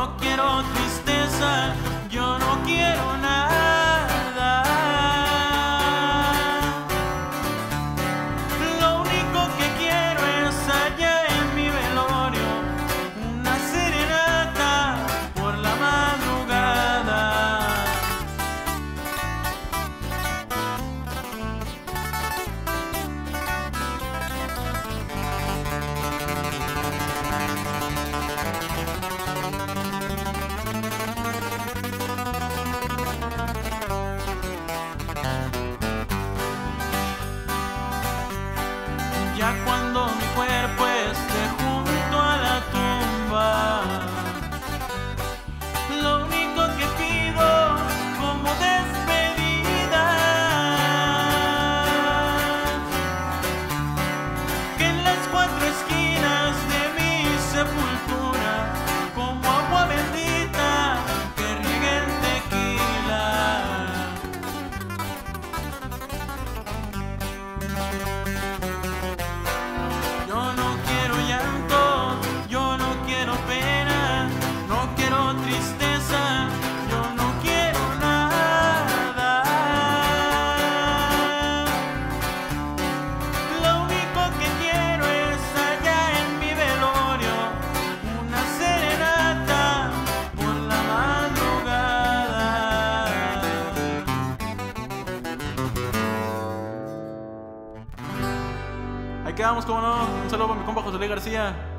no quiero tristeza, yo no quiero nada. Lo único que quiero es allá en mi velorio una serenata por la madrugada. Ya cuando mi cuerpo esté junto a la tumba, lo único que pido como despedida, que en las cuatro esquinas de mi sepultura, como agua bendita, que rieguen tequila. Yo no quiero llanto, yo no quiero pena, no quiero tristeza, yo no quiero nada. Lo único que quiero es allá en mi velorio una serenata por la madrugada. Ahí quedamos, como no. Un saludo para mi compa José Luis García.